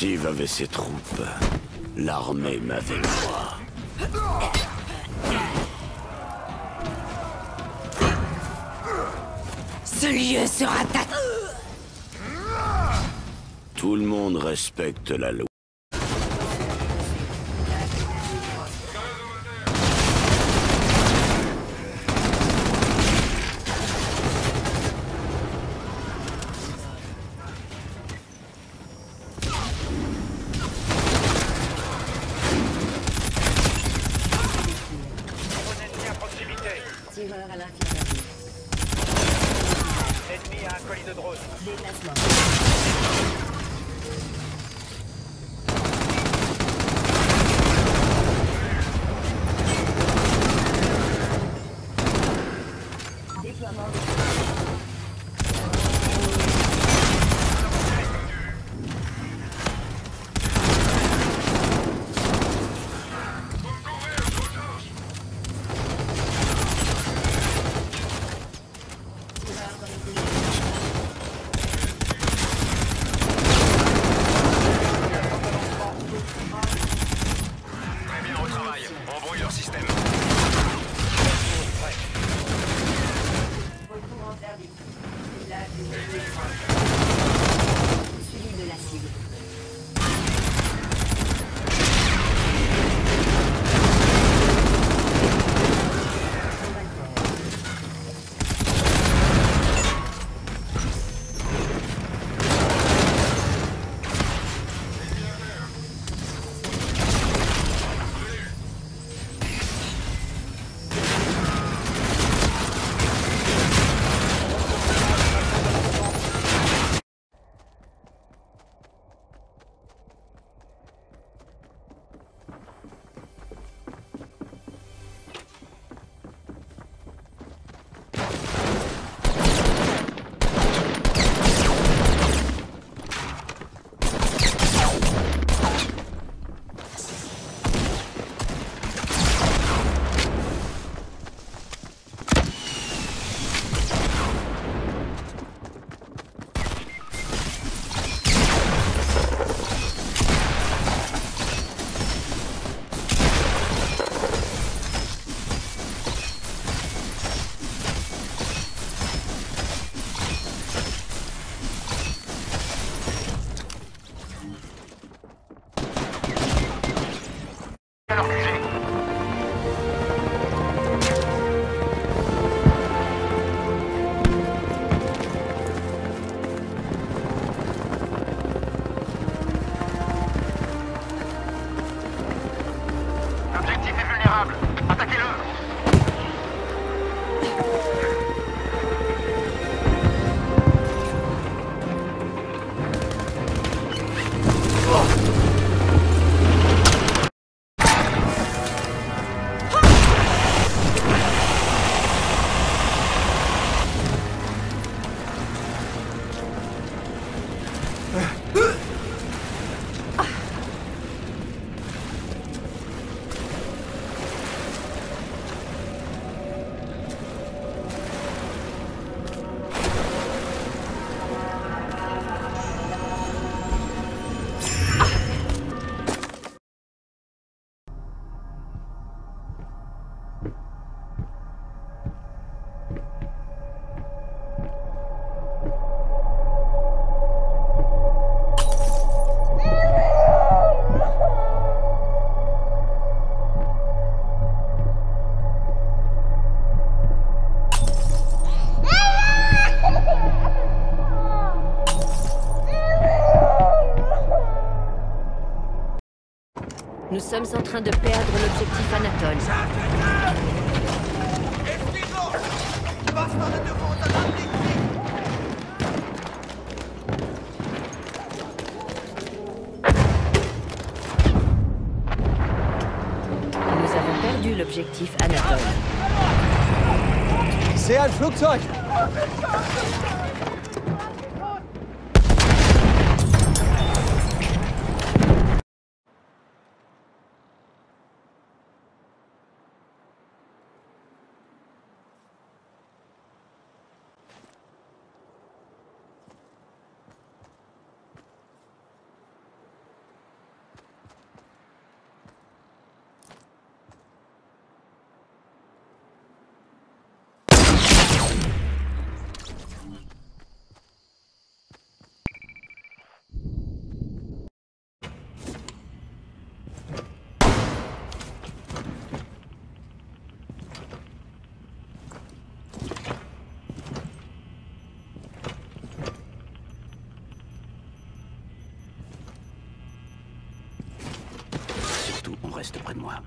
Steve avait ses troupes. L'armée m'avait moi. Ce lieu sera ta... Tout le monde respecte la loi. Tireur à l'infirmerie. Ennemi à un colis de drone. Déplacement. Déploiement de... Très bien au travail. On brouille leur système. Retour en service. Village suivi de la cible. L'objectif est vulnérable. Attaquez-le. Nous sommes en train de perdre l'objectif Anatole. Nous avons perdu l'objectif Anatole. Ich sehe ein Flugzeug! de moi.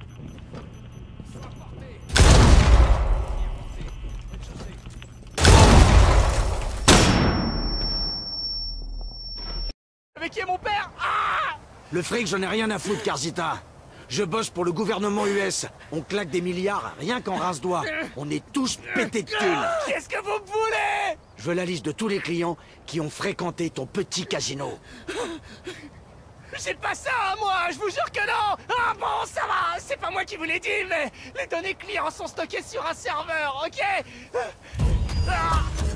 Mais qui est mon père? Ah! Le fric, j'en ai rien à foutre, Karzita. Je bosse pour le gouvernement US. On claque des milliards rien qu'en rince-doigt. On est tous pétés de thunes. Qu'est-ce que vous voulez? Je veux la liste de tous les clients qui ont fréquenté ton petit casino. J'ai pas ça, moi, je vous jure que non. Ah bon, ça va, c'est pas moi qui vous l'ai dit, mais les données clients sont stockées sur un serveur, ok? Ah!